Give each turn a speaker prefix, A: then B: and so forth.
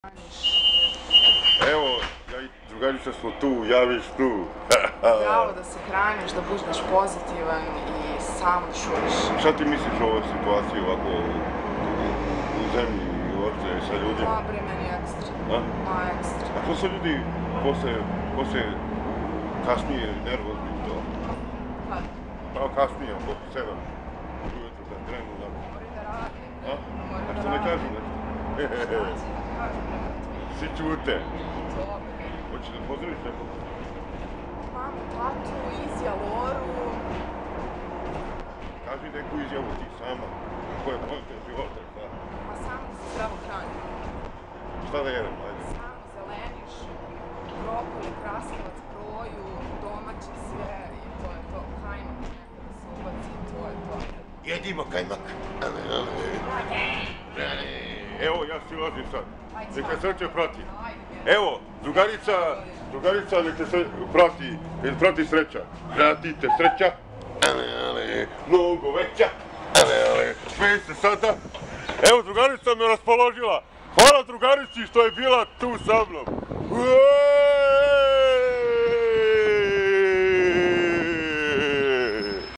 A: Evo, ja i drugarica smo tu, javiš tu.
B: Bravo da se hraniš, da budeš pozitivan i samo da šuriš.
A: Šta ti misliš o ovoj situaciji ovako u zemlji i uopće sa ljudima?
B: Ma bre, meni je ekstra. Ekstra.
A: A što su ljudi posle kasnije nervozni to?
B: Kad?
A: Pa kasnije, oko 7 ujutru kad krenu da...
B: Mori da radi.
A: A što ne kažu nešto? Svi čute. Hoćeš da pozdraviš nekog?
B: Mamu, tatu, Izija, Loru.
A: Kaži neku izjavu ti sama. Koja je poanta života, šta?
B: Ma samo se zdravo hrani.
A: Šta da jedem, ajde?
B: Samo zeleniš, brokoli, krastavac, proju, domaće sve i to je to. Kajmak nekako da se ubaci, to je to.
A: Jedimo kajmak. Evo, ja silazim sad. Neka srce prati. Evo, drugarica neka se prati sreća. Pratite sreća. Mnogo veća. Smej se sada. Evo, drugarica me raspoložila. Hvala drugarici što je bila tu sa mnom.